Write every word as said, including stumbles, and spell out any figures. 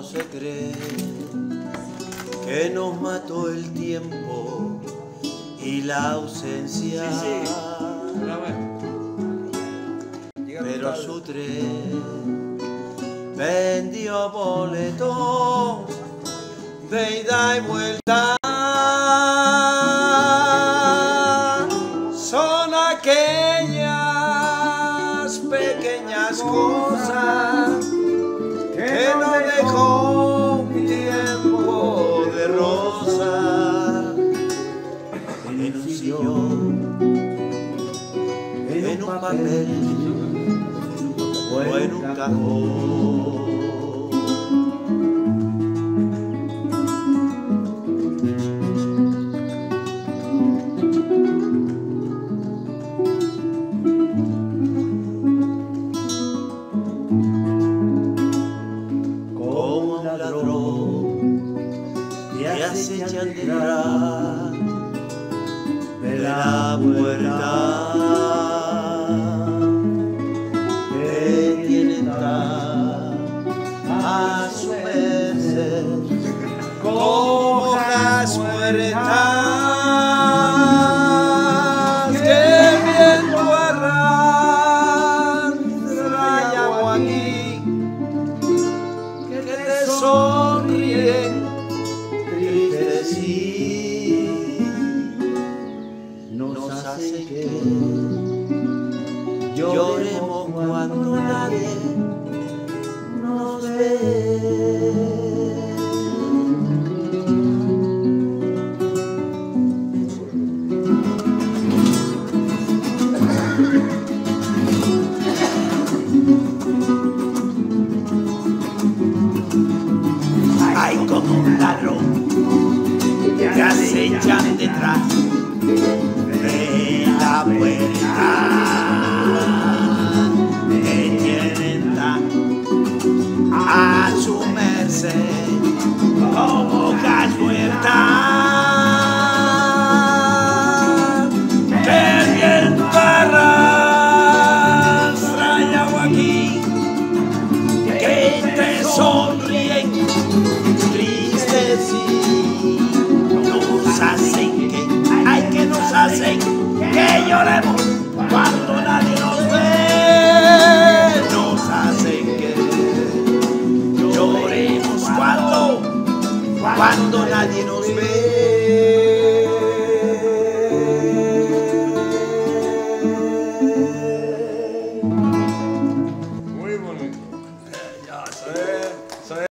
se cree que nos mató el tiempo y la ausencia. Sí, sí. Pero su tren vendió boletos de ida y vuelta. Son aquellas pequeñas cosas que no dejó tiempo de rosa. En un sillón, en un papel o en un cajón. Como un ladrón te acechan detrás de la puerta. Te tienen tan a su merced como hojas muertas que el viento arrastra y agua aquí, que te sonríen tristes y nos hace que lloremos cuando nadie nos ve. Hay como un ladrón que acechan detrás de la puerta. Te tienen tan a su merced como hojas muertas que el viento arrastra y agua aquí, que te sonríen tristes y nos hacen que, ay, que nos hacen que lloremos cuando nadie nos ve. Nos hacen que lloremos cuando, cuando nadie nos ve.